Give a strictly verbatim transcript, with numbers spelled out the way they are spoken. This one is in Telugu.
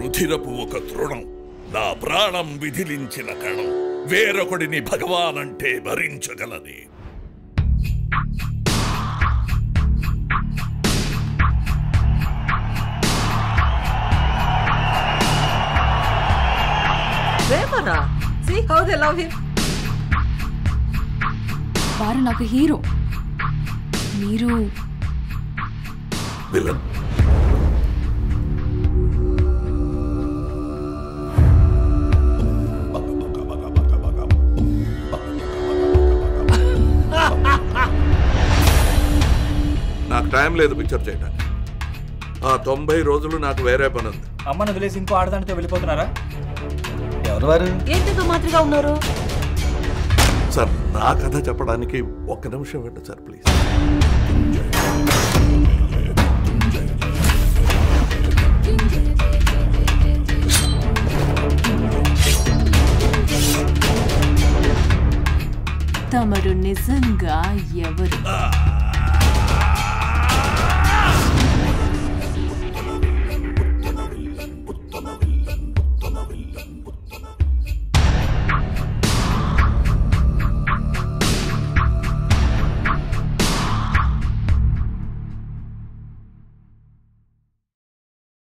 రుధిరపు ఒక తృణం, నా ప్రాణం విధిలించిన కణం, వేరొకడిని భగవానంటే భరించగలది. ప్రేమరా? See how they love him. వారు నాకు హీరో, మీరు విలన్. నాకు టైం లేదు పిక్చర్ చేయడానికి. ఆ తొంభై రోజులు నాకు వేరే పని ఉంది. అమ్మను వదిలేసి ఇంకో ఆడదానితో వెళ్ళిపోతున్నారా? ఎవరు వారు? ఏంటితో మాదిరిగా ఉన్నారు సార్? నా కథ చెప్పడానికి ఒక్క నిమిషం వెంట సార్ ప్లీజ్. తమరు నిజంగా ఎవరు?